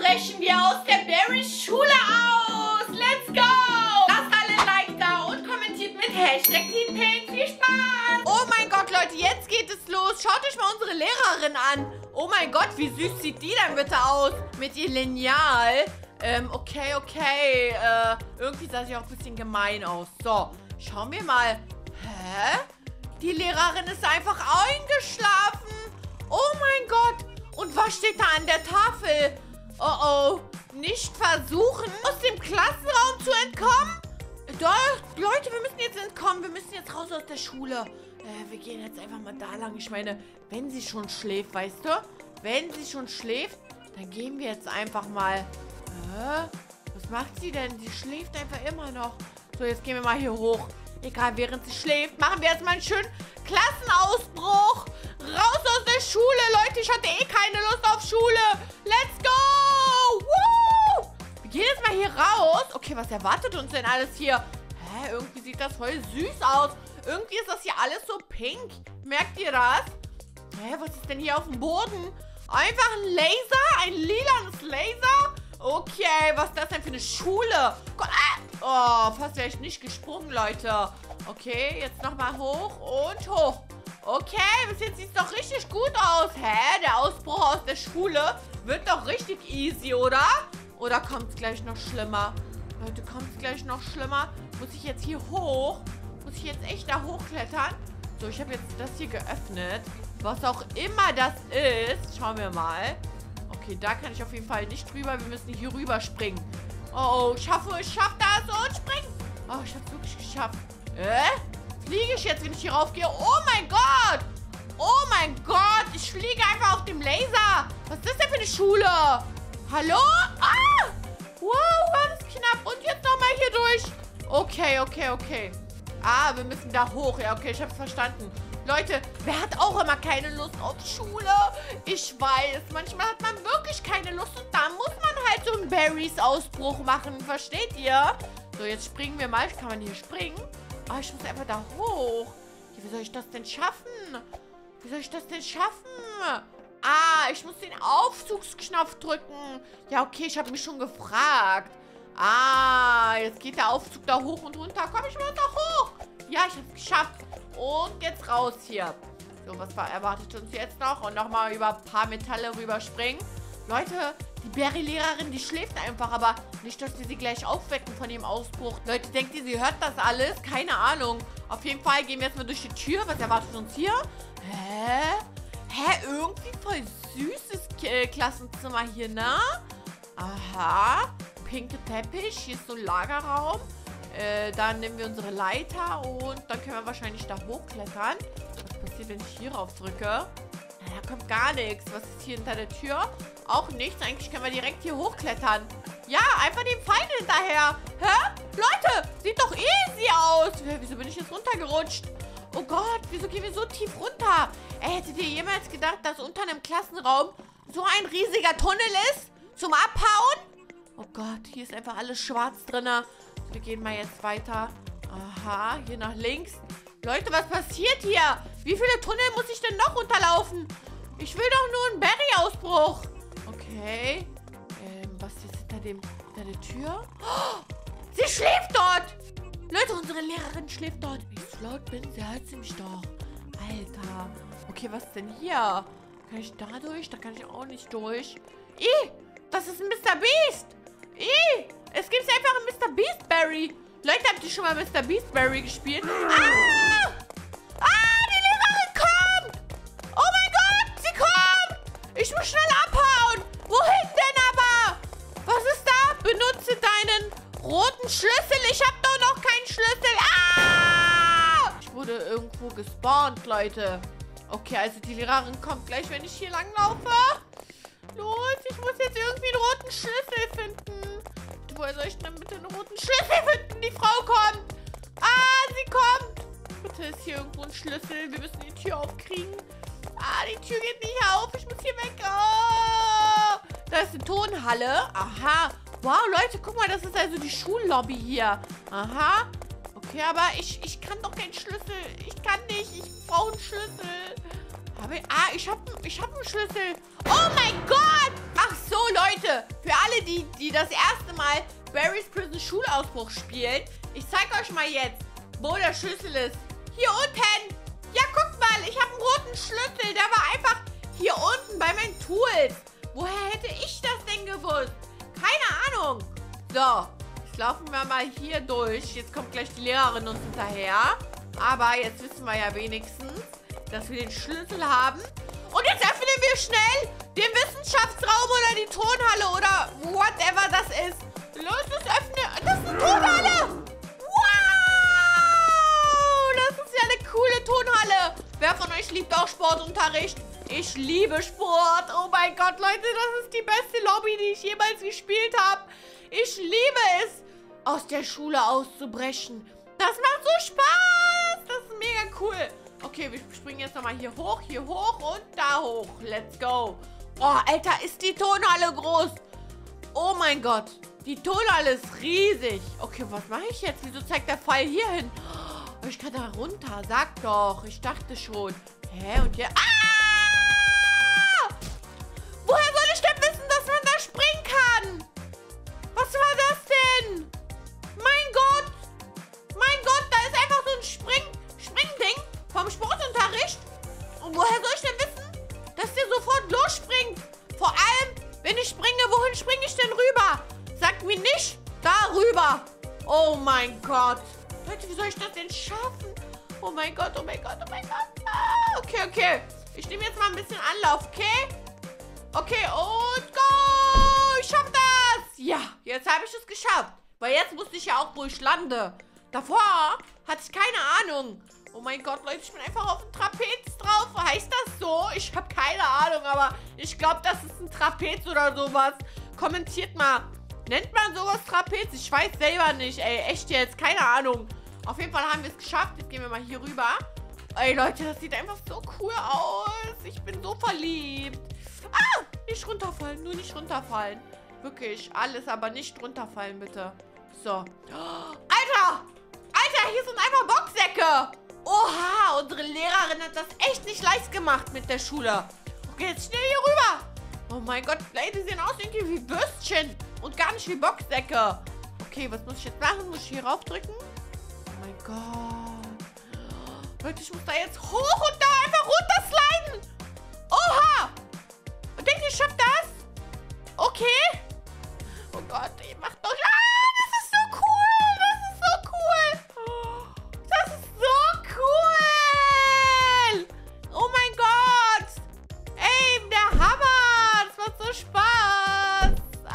brechen wir aus der Barry-Schule aus. Let's go! Lasst alle ein Like da und kommentiert mit Hashtag Team Pink. Viel Spaß! Oh mein Gott, Leute, jetzt geht es los. Schaut euch mal unsere Lehrerin an. Oh mein Gott, wie süß sieht die denn bitte aus? Mit ihr Lineal. Okay. Irgendwie sah sie auch ein bisschen gemein aus. So, schauen wir mal. Hä? Die Lehrerin ist einfach eingeschlafen. Oh mein Gott. Und was steht da an der Tafel? Oh. Nicht versuchen, aus dem Klassenraum zu entkommen? Doch, Leute, wir müssen jetzt entkommen. Wir müssen jetzt raus aus der Schule. Wir gehen jetzt einfach mal da lang. Ich meine, wenn sie schon schläft, weißt du? Wenn sie schon schläft, dann gehen wir jetzt einfach mal. Was macht sie denn? Sie schläft einfach immer noch. So, jetzt gehen wir mal hier hoch. Egal, während sie schläft, machen wir jetzt mal einen schönen Klassenausbruch. Raus aus der Schule, Leute. Ich hatte eh keine Lust auf Schule. Let's go! Woo! Wir gehen jetzt mal hier raus. Okay, was erwartet uns denn alles hier? Hä, irgendwie sieht das voll süß aus. Irgendwie ist das hier alles so pink. Merkt ihr das? Hä, was ist denn hier auf dem Boden? Einfach ein Laser? Ein lilanes Laser? Okay, was ist das denn für eine Schule? Oh, fast wäre ich nicht gesprungen, Leute. Okay, jetzt nochmal hoch und hoch. Okay, bis jetzt sieht es doch richtig gut aus. Hä? Der Ausbruch aus der Schule wird doch richtig easy, oder? Oder kommt es gleich noch schlimmer? Leute, kommt es gleich noch schlimmer? Muss ich jetzt hier hoch? Muss ich jetzt echt da hochklettern? So, ich habe jetzt das hier geöffnet. Was auch immer das ist. Schauen wir mal. Okay, da kann ich auf jeden Fall nicht drüber. Wir müssen hier rüber springen. Oh, ich schaff das und springen. Oh, ich hab's wirklich geschafft. Fliege ich jetzt, wenn ich hier raufgehe? Oh mein Gott! Oh mein Gott! Ich fliege einfach auf dem Laser. Was ist das denn für eine Schule? Hallo? Ah! Wow, ganz knapp. Und jetzt nochmal hier durch. Okay. Ah, wir müssen da hoch. Ja, okay, ich hab's verstanden. Leute, wer hat auch immer keine Lust auf Schule? Ich weiß, manchmal hat man wirklich keine Lust und da muss man halt so einen Barrys-Ausbruch machen. Versteht ihr? So, jetzt springen wir mal. Kann man hier springen? Ah, ich muss einfach da hoch. Wie soll ich das denn schaffen? Ah, ich muss den Aufzugsknopf drücken. Ja, okay, ich habe mich schon gefragt. Ah, jetzt geht der Aufzug da hoch und runter. Komm, ich muss da hoch. Ja, ich habe es geschafft. Und jetzt raus hier. So, was erwartet uns jetzt noch? Und nochmal über ein paar Metalle rüberspringen. Leute, die Barry-Lehrerin, die schläft einfach. Aber nicht, dass wir sie gleich aufwecken von dem Ausbruch. Leute, denkt ihr, sie hört das alles? Keine Ahnung. Auf jeden Fall gehen wir jetzt mal durch die Tür. Was erwartet uns hier? Hä? Irgendwie voll süßes Klassenzimmer hier, ne? Aha. Pinke Teppich. Hier ist so ein Lagerraum. Dann nehmen wir unsere Leiter und dann können wir wahrscheinlich da hochklettern. Was passiert, wenn ich hier rauf drücke? Da kommt gar nichts. Was ist hier hinter der Tür? Auch nichts. Eigentlich können wir direkt hier hochklettern. Ja, einfach dem Feind hinterher. Hä? Leute, sieht doch easy aus. Wieso bin ich jetzt runtergerutscht? Oh Gott, wieso gehen wir so tief runter? Hättet ihr jemals gedacht, dass unter einem Klassenraum so ein riesiger Tunnel ist? Zum Abhauen? Oh Gott, hier ist einfach alles schwarz drin. Wir gehen mal jetzt weiter. Aha, hier nach links. Leute, was passiert hier? Wie viele Tunnel muss ich denn noch runterlaufen? Ich will doch nur einen Barry-Ausbruch. Okay. Was ist hinter der Tür? Oh, sie schläft dort. Leute, unsere Lehrerin schläft dort. Wenn ich so laut bin, sie hört sie mich doch. Alter. Okay, was ist denn hier? Kann ich da durch? Da kann ich auch nicht durch. Das ist ein Mr. Beast. Es gibt einfach einen Mr. Beast Barry. Leute, habt ihr schon mal Mr. Beast Barry gespielt? Ah! Die Lehrerin kommt! Oh mein Gott, sie kommt! Ich muss schnell abhauen. Wohin denn aber? Was ist da? Benutze deinen roten Schlüssel. Ich habe doch noch keinen Schlüssel. Ah! Ich wurde irgendwo gespawnt, Leute. Okay, also die Lehrerin kommt gleich, wenn ich hier lang laufe. Los, ich muss jetzt irgendwie einen roten Schlüssel finden. Woher soll ich denn bitte einen roten Schlüssel finden? Die Frau kommt. Ah, sie kommt. Bitte ist hier irgendwo ein Schlüssel. Wir müssen die Tür aufkriegen. Ah, die Tür geht nicht auf. Ich muss hier weg. Oh. Da ist eine Tonhalle. Aha. Wow, Leute, guck mal, das ist also die Schullobby hier. Aha. Okay, aber ich kann doch keinen Schlüssel. Ich kann nicht. Ich brauche einen Schlüssel. Ich hab einen Schlüssel. Oh mein Gott. Ach so, Leute. Für alle, die das erste Mal Barry's Prison Schulausbruch spielen, ich zeige euch mal jetzt, wo der Schlüssel ist. Hier unten. Ja, guckt mal, ich habe einen roten Schlüssel. Der war einfach hier unten bei meinen Tools. Woher hätte ich das denn gewusst? Keine Ahnung. So, jetzt laufen wir mal hier durch. Jetzt kommt gleich die Lehrerin uns hinterher. Aber jetzt wissen wir ja wenigstens, dass wir den Schlüssel haben. Und jetzt öffnen wir schnell den Wissenschaftsraum oder die Tonhalle oder whatever das ist. Los, das öffnen. Das ist eine Tonhalle. Das ist ja eine coole Tonhalle. Wer von euch liebt auch Sportunterricht? Ich liebe Sport. Oh mein Gott, Leute, das ist die beste Lobby, die ich jemals gespielt habe. Ich liebe es, aus der Schule auszubrechen. Das macht so Spaß. Das ist mega cool. Okay, wir springen jetzt nochmal hier hoch und da hoch. Let's go. Oh, Alter, ist die Tonhalle groß. Oh mein Gott, die Tonhalle ist riesig. Okay, was mache ich jetzt? Wieso zeigt der Pfeil hier hin? Oh, ich kann da runter. Sag doch. Ich dachte schon. Hä? Und hier... Ah! Woher soll ich denn wissen, dass man da springen kann? Was war das denn? Mein Gott. Mein Gott, da ist einfach so ein Springding vom Sportunterricht. Und woher soll ich denn wissen, dass der sofort losspringt? Vor allem, wenn ich springe, wohin springe ich denn rüber? Sagt mir nicht darüber. Oh mein Gott. Leute, wie soll ich das denn schaffen? Oh mein Gott, oh mein Gott, oh mein Gott. Ah, okay. Ich nehme jetzt mal ein bisschen Anlauf, okay? Okay, und go. Ich schaff das. Ja, jetzt habe ich es geschafft. Weil jetzt wusste ich ja auch, wo ich lande. Davor hatte ich keine Ahnung. Oh mein Gott, Leute, ich bin einfach auf dem Trapez drauf. Heißt das so? Ich habe keine Ahnung, aber ich glaube, das ist ein Trapez oder sowas. Kommentiert mal. Nennt man sowas Trapez? Ich weiß selber nicht, ey. Echt jetzt? Keine Ahnung. Auf jeden Fall haben wir es geschafft. Jetzt gehen wir mal hier rüber. Ey, Leute, das sieht einfach so cool aus. Ich bin so verliebt. Ah, nicht runterfallen. Nur nicht runterfallen. Wirklich, alles, aber nicht runterfallen, bitte. So. Alter! Alter, hier sind einfach Boxsäcke. Oha, unsere Lehrerin hat das echt nicht leicht gemacht mit der Schule. Okay, jetzt schnell hier rüber. Oh mein Gott, die sehen aus irgendwie wie Würstchen und gar nicht wie Boxsäcke. Okay, was muss ich jetzt machen? Muss ich hier raufdrücken? Oh mein Gott. Leute, ich muss da jetzt hoch und da einfach runtersliden. Oha. Und denkt ihr, ich schaff das? Okay. Oh Gott, ihr macht doch... Ah, das ist so cool. Das ist so cool. Das ist so cool. Oh mein Gott. Ey, der Hammer. Das macht so Spaß.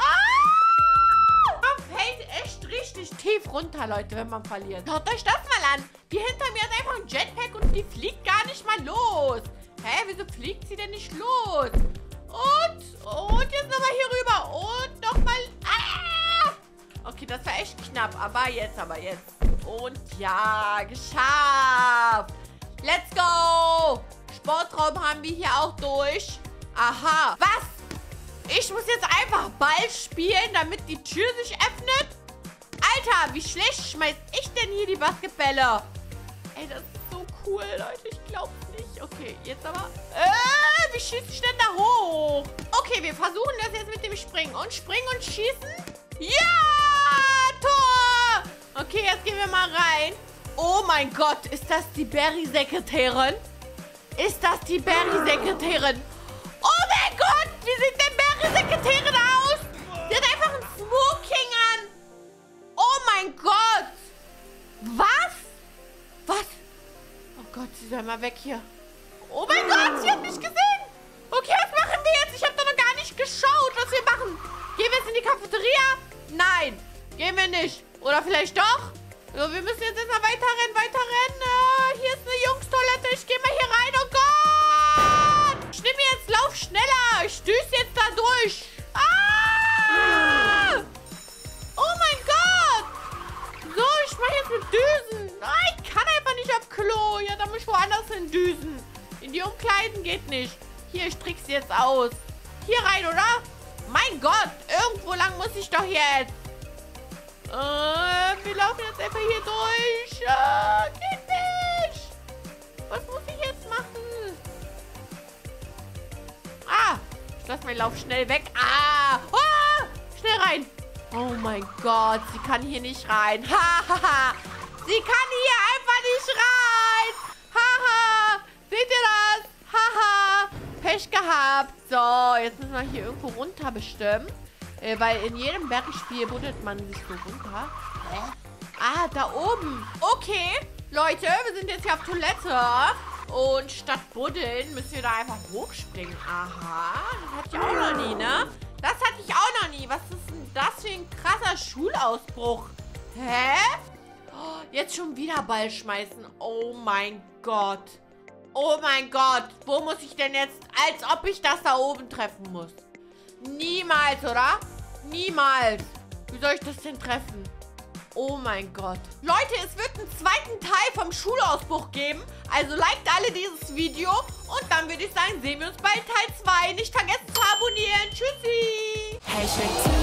Ah. Man fällt echt richtig tief runter, Leute, wenn man verliert. Schaut euch das mal an. Die hinter mir hat einfach ein Jetpack und die fliegt gar nicht mal los. Hä, wieso fliegt sie denn nicht los? Und jetzt nochmal hier rüber. Und nochmal... Ah! Okay, das war echt knapp. Aber jetzt. Und ja, geschafft. Let's go. Sportraum haben wir hier auch durch. Aha. Was? Ich muss jetzt einfach Ball spielen, damit die Tür sich öffnet? Alter, wie schlecht schmeiß ich denn hier die Basketbälle? Ey, das ist so cool, Leute. Ich glaub's nicht. Okay, jetzt aber... wie schieße ich denn da hoch? Okay, wir versuchen das jetzt mit dem Springen. Und springen und schießen. Ja! Tor! Okay, jetzt gehen wir mal rein. Oh mein Gott, ist das die Barry-Sekretärin? Ist das die Barry-Sekretärin? Oh mein Gott, wie sieht denn Barry-Sekretärin aus? Die hat einfach ein Smoking an. Oh mein Gott. Was? Was? Oh Gott, sie soll mal weg hier. Oh mein Gott, sie hat mich gesehen. Okay, was machen wir jetzt? Ich habe doch noch gar nicht geschaut, was wir machen. Gehen wir jetzt in die Cafeteria? Nein, gehen wir nicht. Oder vielleicht doch? So, wir müssen jetzt erstmal weiterrennen. Hier ist eine Jungstoilette. Ich gehe mal hier rein. Oh Gott. Ich nehme jetzt Lauf schneller. Ich düse jetzt da durch. Ah! Oh mein Gott. So, ich mache jetzt mit Düsen. Nein, ich kann einfach nicht auf Klo. Ja, da muss ich woanders hin düsen. In die Umkleiden geht nicht. Hier, ich trick's jetzt aus. Hier rein, oder? Mein Gott, irgendwo lang muss ich doch jetzt. Wir laufen jetzt einfach hier durch. Geht nicht. Was muss ich jetzt machen? Ah, ich lasse meinen Lauf schnell weg. Ah! Oh, schnell rein. Oh mein Gott, sie kann hier nicht rein. Hahaha. Sie kann hier einfach nicht rein. Haha. Seht ihr das? Haha. Pech gehabt. So, jetzt müssen wir hier irgendwo runter bestimmt. Weil in jedem Bergspiel buddelt man sich so runter. Ah, da oben. Okay, Leute, wir sind jetzt hier auf Toilette. Und statt buddeln müssen wir da einfach hochspringen. Aha, das hatte ich auch noch nie, ne? Das hatte ich auch noch nie. Was ist denn das für ein krasser Schulausbruch? Hä? Oh, jetzt schon wieder Ball schmeißen. Oh mein Gott. Oh mein Gott. Wo muss ich denn jetzt, als ob ich das da oben treffen muss? Niemals, oder? Niemals. Wie soll ich das denn treffen? Oh mein Gott. Leute, es wird einen zweiten Teil vom Schulausbruch geben. Also liked alle dieses Video. Und dann würde ich sagen, sehen wir uns bei Teil 2. Nicht vergessen zu abonnieren. Tschüssi. Hashtag